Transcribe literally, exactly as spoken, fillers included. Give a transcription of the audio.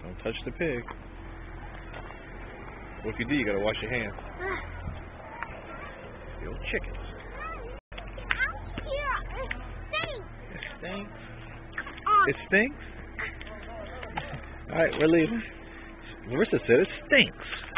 Don't touch the pig. Well, if you do, you gotta wash your hands. The old chickens. It stinks. It stinks? Alright, we're leaving. Marissa said it stinks.